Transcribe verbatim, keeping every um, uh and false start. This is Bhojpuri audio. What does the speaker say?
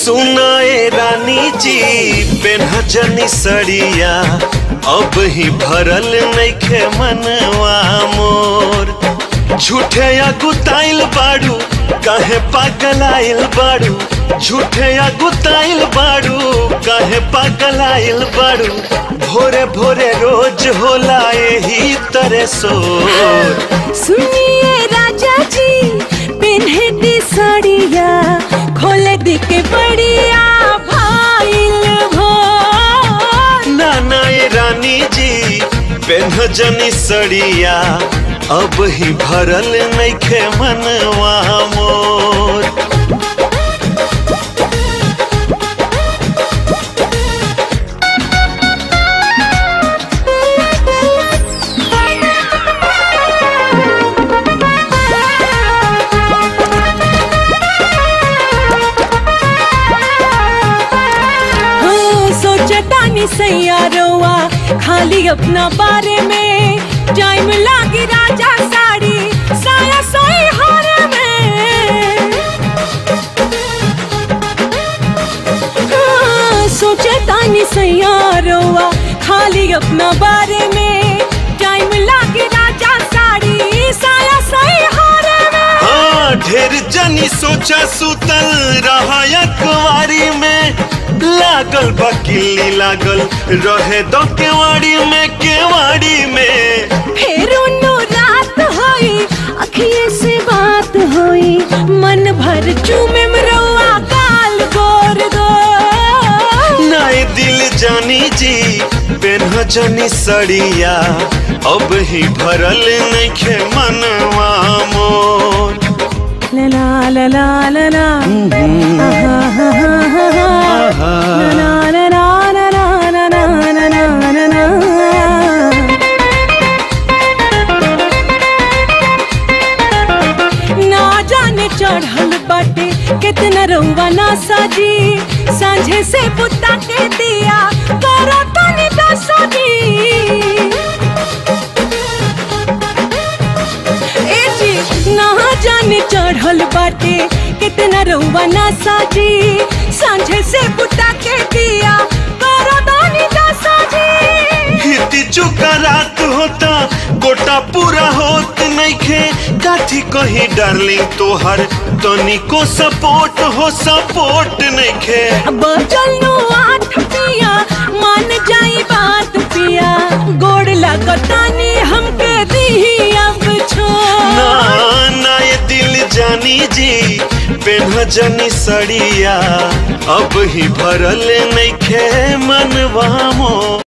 सुनाए रानी जी पेन्हा जनी सड़िया अब ही भरल नइखे मनवा मोर। झूठे या गुताइल बाड़ू काहे पागल आइल बाड़ू, झूठे या गुताइल बाड़ू काहे पागल आइल बाड़ू। भोरे भोरे रोज होला यही तरह सोर। सुनिए राजा जी पेन्हे दी साड़िया खोले दी के बढ़िया भाईल भोर। ना ना ये रानी जी पेन्ह जनी सड़िया अब ही भरल नइखे मनवा मोर। सैयारोवा खाली अपना बारे में टाइम लागी राजा साड़ी साया सोई हारे में। हाँ, सोचे तानी सैयारोवा खाली अपना बारे में टाइम लागी राजा साड़ी साया सोई हारे में। हाँ ढेर जनी सोचा सुतल रहा अखबारी में लागल बकिली लागल रहे दो केवाड़ी में केवाड़ी में। फिर उन्नो रात होई अखिए से बात होई मन भर चूमे मरवा काल गोर दो। नाए दिल जानी जी पेन्ह जनी सड़िया अब ही भरल नइखे मनवा मोर। ला ला ला ला ला ना जाने चढ़ल बाटे कितना रउआ ना साजी सांझे से बुता के दिया करो तनी दसाजी। ए जी ना जाने चढ़ल बाटे कितना रउआ ना साजी सांझे से बुता के दिया करो तनी दसाजी। हिती चुका रात होता गोटा पूरा होत नइखे काठी कही डार्लिंग तोहर तनिको सपोर्ट हो सपोर्ट नइखे। बचल नो आठ पिया मान जाई बात पिया गोड़ लगतानी हमके दी अब छोड़। ना ना ये दिल जानी जी पेन्ह जनी सड़िया अब ही भरल नइखे मनवा मोर।